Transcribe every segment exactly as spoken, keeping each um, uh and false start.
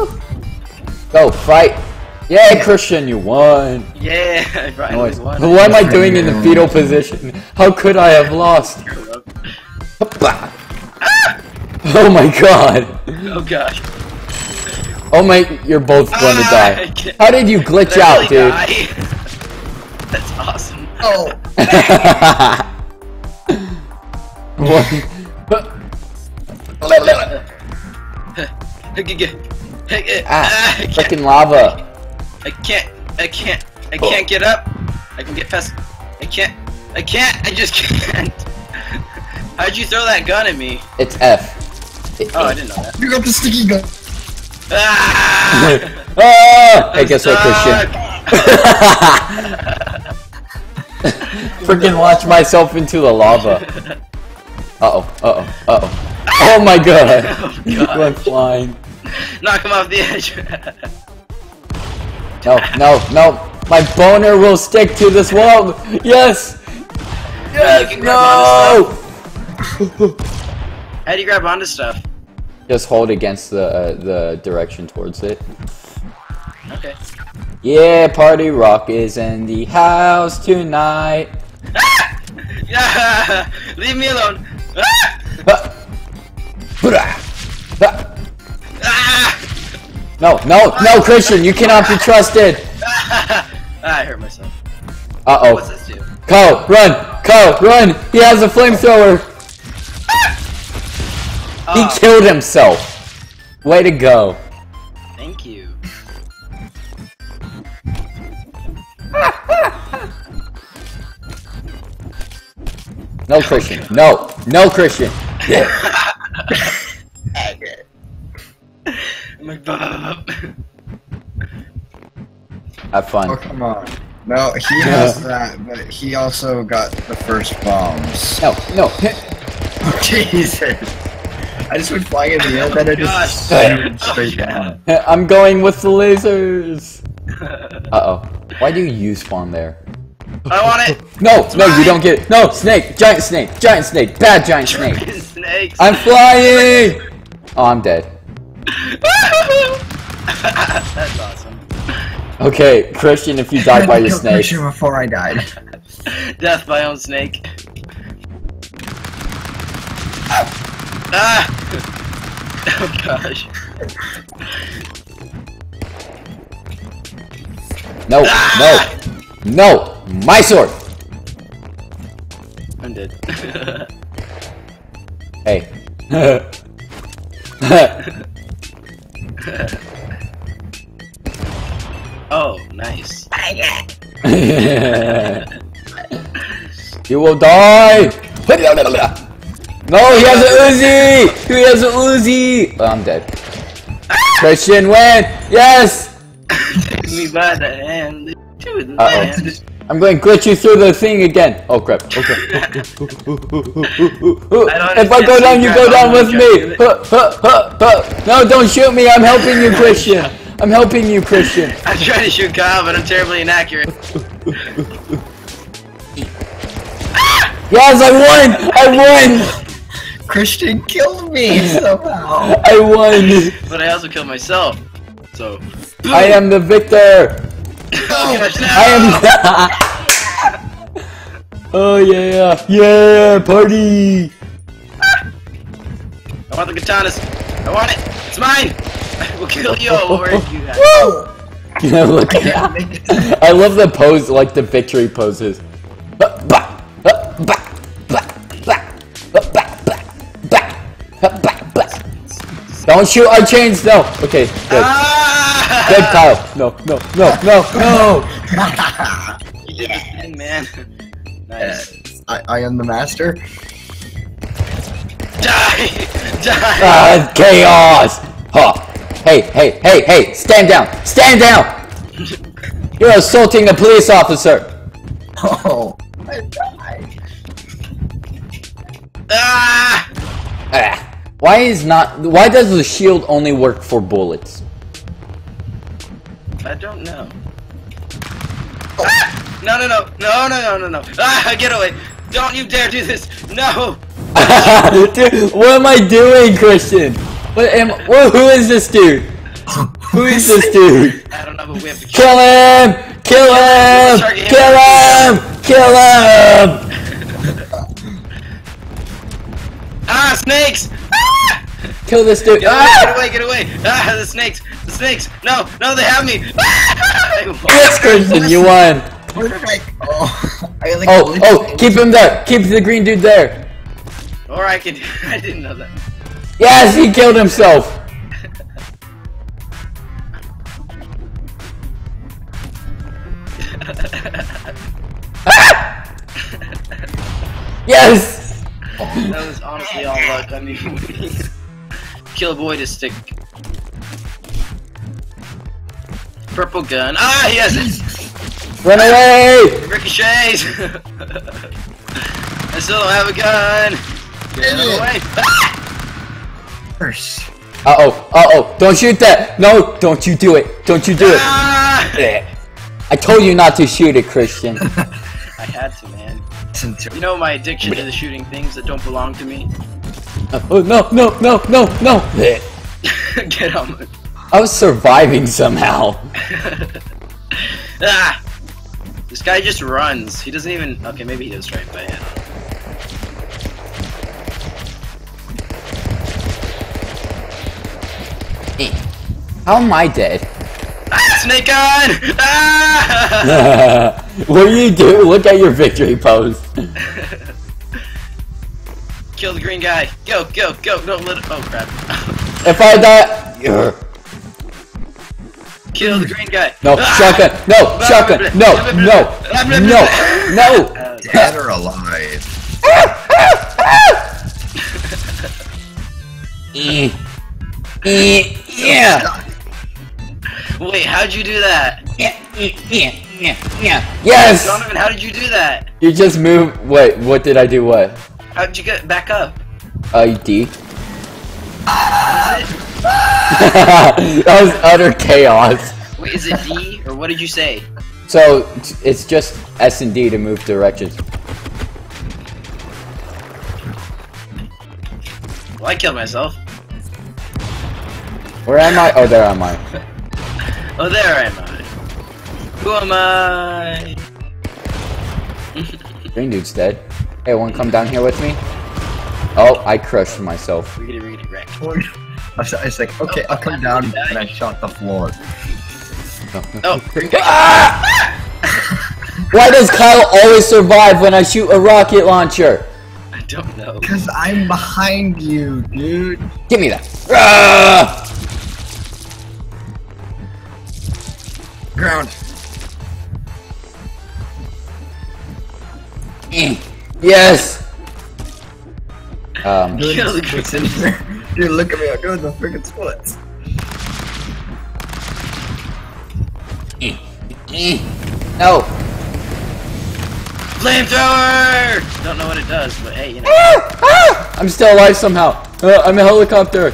Go, fight! Yeah, Christian, you won! Yeah, I finally won. But what am I doing in the fetal position? How could I have lost? Oh my god! Oh gosh. Oh my, you're both going to die. How did you glitch did I out, really dude? die? That's awesome. Oh. What? Ah, freaking lava. I can't, I can't, I can't get up. I can get past, I can't, I can't, I just can't. How'd you throw that gun at me? It's F. Oh, I didn't know that. You got the sticky gun. Ah! Ah! Hey, guess what, Christian? Freaking launch myself into the lava. Uh-oh, uh-oh, uh-oh. Oh my god! Oh, God. I'm flying. Knock him off the edge. No, no, no! My boner will stick to this wall! Yes! Yes! No! How do you grab onto stuff? Just hold against the uh, the direction towards it. Okay. Yeah, party rock is in the house tonight. Ah! Yeah! Leave me alone. Ah! Ah! No, no, no, Christian, you cannot be trusted. Ah, I hurt myself. Uh oh. What's this do? Ko, run! Ko, run! He has a flamethrower. He Oh, killed himself. Way to go. thank you. No, Christian. No, no, Christian. Yeah. I'm like, "Bub." Have fun. Oh, come on. No, he has that, but he also got the first bombs. No, no. Oh, Jesus. I just went flying in the air, then I just Gosh. straight down. I'm going with the lasers. Uh-oh. Why do you spawn there? I want it. No, no, you don't get it. No, snake, giant snake, giant snake, bad giant snake. Snakes. I'm flying! Oh, I'm dead. That's awesome. Okay, Christian, if you die by your Killed snake. Christian before I died. Death by own snake. Ah! Oh gosh. No, no, no, my sword. I'm dead. Hey. Oh, nice. You will die. No, he has an Uzi. He has an Uzi. Oh, I'm dead. Christian win. Yes. Take me by the hand. To the Uh-oh. land. I'm going to glitch you through the thing again. Oh crap. Okay. If I go down, you go down with me. Huh, huh, huh, huh. No, don't shoot me. I'm helping you, Christian. I'm helping you, Christian. I'm trying to shoot Kyle, but I'm terribly inaccurate. Yes, I won. I won. Christian killed me somehow. I won. But I also killed myself. So. I am the victor. Oh gosh, no! I am. Oh yeah, yeah, party. I want the katanas. I want it. It's mine. I will kill you all over if you have. Woo! Yeah, look at that. I love the pose, like the victory poses. Don't shoot our chains, no. Okay, good. Ah! Good, Kyle. No, no, no, no, no. You did the thing, man. Nice. I, I am the master. Die! Die! Ah, chaos. Huh. Hey, hey, hey, hey! Stand down! Stand down! You're assaulting a police officer. Oh, I died. Ah! Ah. Why is not? Why does the shield only work for bullets? I don't know. Ah! No, no, no, no, no, no, no, no! Ah! Get away! Don't you dare do this! No! Dude, what am I doing, Christian? What am? What, who is this dude? Who is this dude? I don't know, but we have to Kill him! Kill him! Kill him! Kill him! Ah, snakes! Ah! Kill this dude! Get away, Ah! get away, get away! Ah, the snakes! The snakes! No, no, they have me! Ah! Yes, Christian, you won! What did I? Oh, I like. Oh, oh, keep him there! Keep the green dude there! Or I could. I didn't know that. Yes, he killed himself! Ah! Yes! That was honestly all luck. I mean, kill a boy to stick. Purple gun. Ah, yes! Run away! Ricochets! I still don't have a gun! Get away! Ah! First. Uh oh, uh oh, don't shoot that! No, don't you do it! Don't you do it! Ah! I told you not to shoot it, Christian. I had to, man. You know my addiction to the shooting things that don't belong to me? Oh, no, no, no, no, no! Get on my... I was surviving somehow. Ah! This guy just runs. He doesn't even... Okay, maybe he is right, but yeah. How am I dead? Ah, snake on! Ah! What do you do? Look at your victory pose. Kill the green guy. Go, go, go. Don't let it... Oh, crap. If I die... Ugh. Kill the green guy. No, Ah! shotgun. No, shotgun. No, no, no, no. Dead or alive? Eh. Eh. Yeah. Wait, how'd you do that? Yeah, yeah, yeah, yeah, yeah. Yes! Donovan, how did you do that? You just moved. Wait, what did I do? What? How'd you get back up? Uh, D. Is it? That was utter chaos. Wait, is it D? Or what did you say? So, t- it's just S and D to move directions. Well, I killed myself. Where am I? Oh, there am I. Oh, there am I. Who am I? Green dude's dead. Hey, wanna come down here with me? Oh, I crushed myself. Riggedy, riggedy, wreck. I was, I was like, okay, I'll come down, and I shot the floor. Oh, Ah! Why does Kyle always survive when I shoot a rocket launcher? I don't know. Because I'm behind you, dude. Give me that. Ah! Ground. Eh. Yes. Um. Kill the green. Dude, look at me, I'm doing the freaking splits. Eh. Eh. No. Flamethrower! Don't know what it does, but hey, you know. Ah! Ah! I'm still alive somehow. Uh, I'm a helicopter.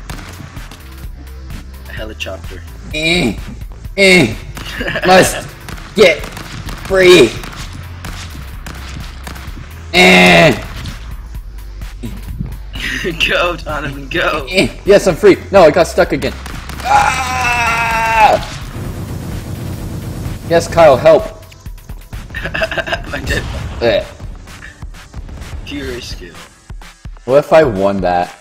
A helicopter. Eh. Eh. Must get free. Eh. Go, Donovan, go. Eh. Yes, I'm free. No, I got stuck again. Ah! Yes, Kyle, help. I did. Eh. Pure skill. What if I won that?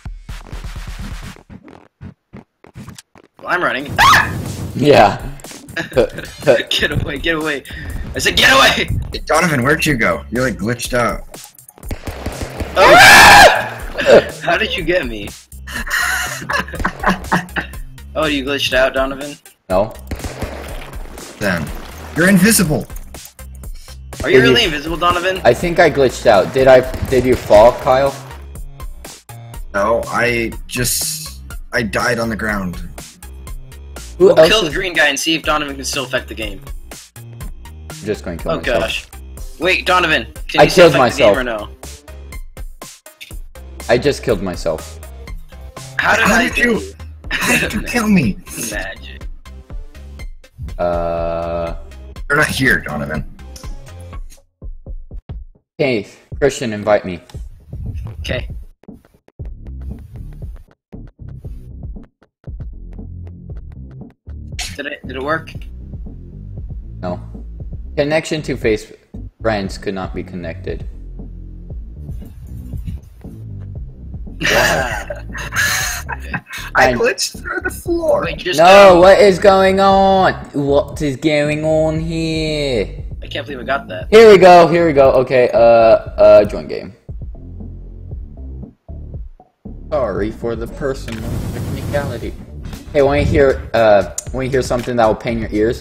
Well, I'm running. Yeah. Get away, get away. I said get away! Hey, Donovan, where'd you go? You're like glitched out. Oh. How did you get me? Oh, you glitched out, Donovan? No. Then. You're invisible. Are you Did really you- invisible, Donovan? I think I glitched out. Did I? Did you fall, Kyle? No, I just... I died on the ground. Who We'll else kill the is- green guy and see if Donovan can still affect the game. I'm just going to kill Oh myself. gosh. Wait, Donovan, can I you still killed affect the game myself. or no? I just killed myself. How did How I did kill you- How did you kill me? Magic. Uh. You're not here, Donovan. Hey, Christian, invite me. Okay. Did it? Did it work? No. Connection to face friends could not be connected. I glitched through the floor. Wait, just No, go. what is going on? What is going on here? I can't believe I got that. Here we go, here we go. Okay, uh, uh, join game. Sorry for the personal technicality. Hey, want to hear, uh, want to hear something that will pain your ears?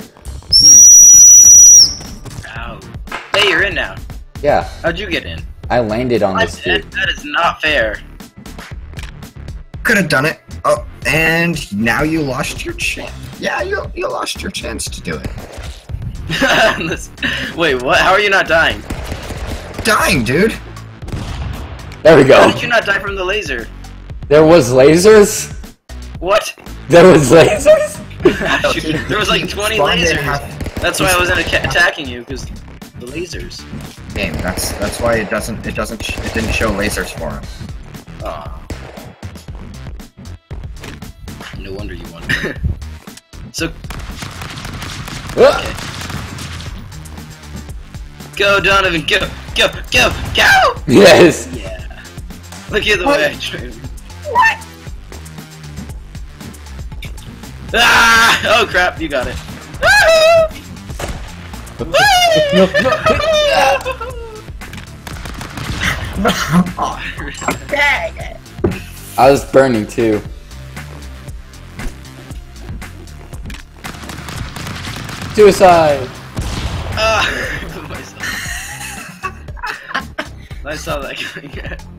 Ow. Hey, you're in now. Yeah, How'd you get in? I landed on What? this dude. That, that is not fair. Could have done it. Oh, and now you lost your chance. Yeah, you you lost your chance to do it. This- Wait, what? How are you not dying? Dying, dude. There we How go. did you not die from the laser? There was lasers? What? There was lasers? There was like twenty Spawn didn't lasers. have- That's why I wasn't aca- attacking you, because the lasers. Game. That's that's why it doesn't it doesn't sh it didn't show lasers for him. Aw. No wonder you won. So, Ah! go Donovan, go, go, go, go! Yes. Yeah. Look at the What? way I trained. What? Ah! Oh crap, you got it. No, no. I was burning too. Suicide! Ah! I put myself. I saw that coming.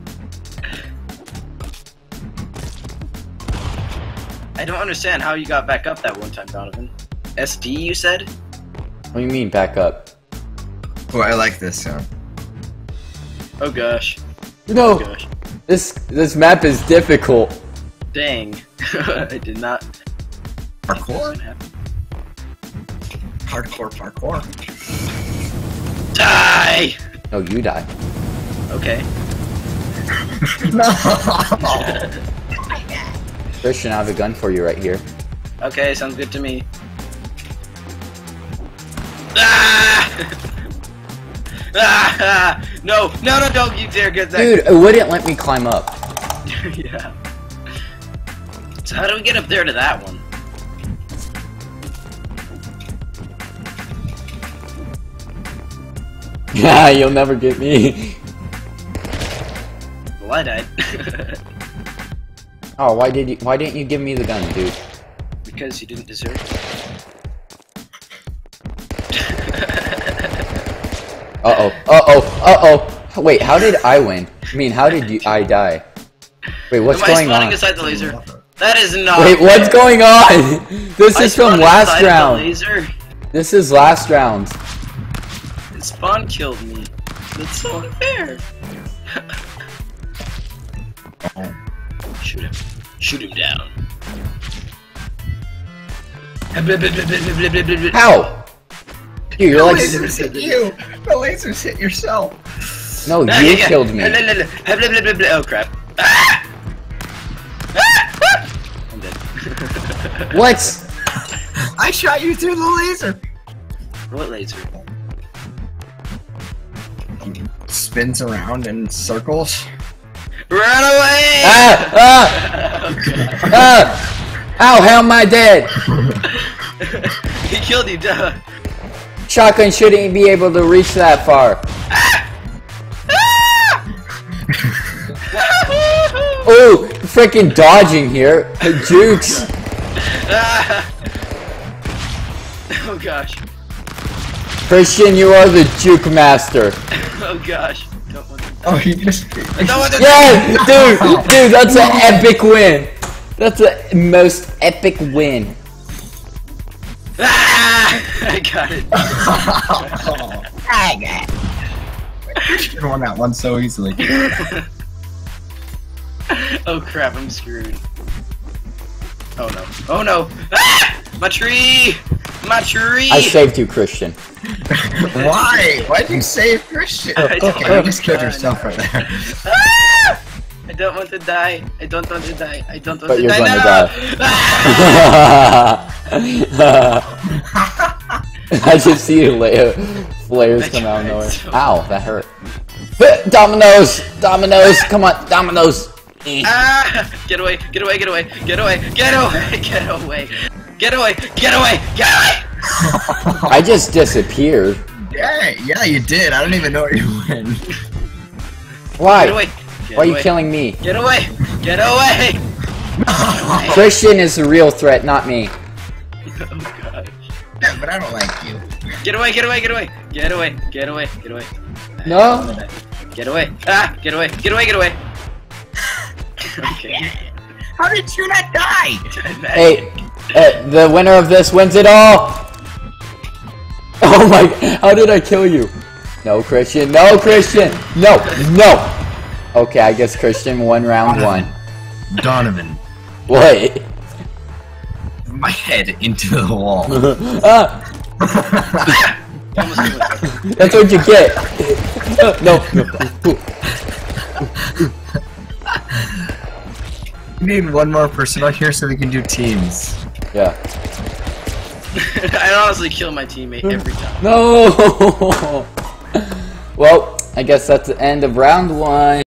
I don't understand how you got back up that one time, Donovan. S D, you said? What do you mean back up? Oh, I like this sound. Oh gosh. No! Oh gosh. This this map is difficult. Dang. I did not. Parkour? Hardcore parkour. Die! No, you die. Okay. No. Christian, I have a gun for you right here. Okay, sounds good to me. Ah! Ah! No, no, no, don't you dare get that. Dude, it wouldn't let me climb up. Yeah. So how do we get up there to that one? Yeah, you'll never get me. Well, I died. Oh, why did you? Why didn't you give me the gun, dude? Because you didn't deserve it. Uh oh. Uh oh. Uh oh. Wait, how did I win? I mean, how did you? I die? Wait, what's Am I going spawning on? inside the laser? That is not. Wait, what's going on? This I is from spawned last inside the round. laser. This is last round. And Spawn killed me. That's so unfair. Shoot him. Shoot him down. How? Dude, you're The like. lasers hit you. The lasers hit yourself. No, you killed me. Oh crap. Ah! I'm dead. What? I shot you through the laser. What laser? Spins around in circles. Run away! Ah! Ah! Oh, God. Ah! Ow! How am I dead? He killed you, duh. Shotgun shouldn't be able to reach that far. Oh, freaking dodging here. Jukes. Ah. Oh gosh. Christian, you are the juke master. Oh gosh. Don't want to Oh, he just. I don't want to Yeah, dude, dude, that's an epic win. That's the most epic win. Ah! I got it. I got it. Christian won that one so easily. Oh crap, I'm screwed. Oh no. Oh no! Ah! My tree! My tree! I saved you, Christian. Why? Why'd you save Christian? I don't Okay, you just killed know. yourself right there. Ah! I don't want to die. I don't want to die. I don't want But to you're die. going to no! die. Ah! I just see la flares come out of nowhere. Ow, that hurt. Dominoes! Dominoes! Come on, Dominoes! Ah! Get away! Get away! Get away! Get away! Get away! Get away! Get away! Get away! Get away! I just disappeared. Yeah, yeah, you did. I don't even know where you went. Why? Get away! Get Why are you away. killing me? Get away! Get away! Christian is the real threat, not me. Oh god. Yeah, but I don't like you. Get away! Get away! Get away! Get away! Get away! Get away! No? Get away! Ah! Get away! Get away! Get away! Okay. How did you not die? Hey, uh, the winner of this wins it all! Oh my, how did I kill you? No, Christian, no, Christian! No, no! Okay, I guess Christian won round one. Donovan. What? My head into the wall. Ah! That's what you get! No, no. We need one more person on here so we can do teams. Yeah. I honestly kill my teammate every time. No! Well, I guess that's the end of round one.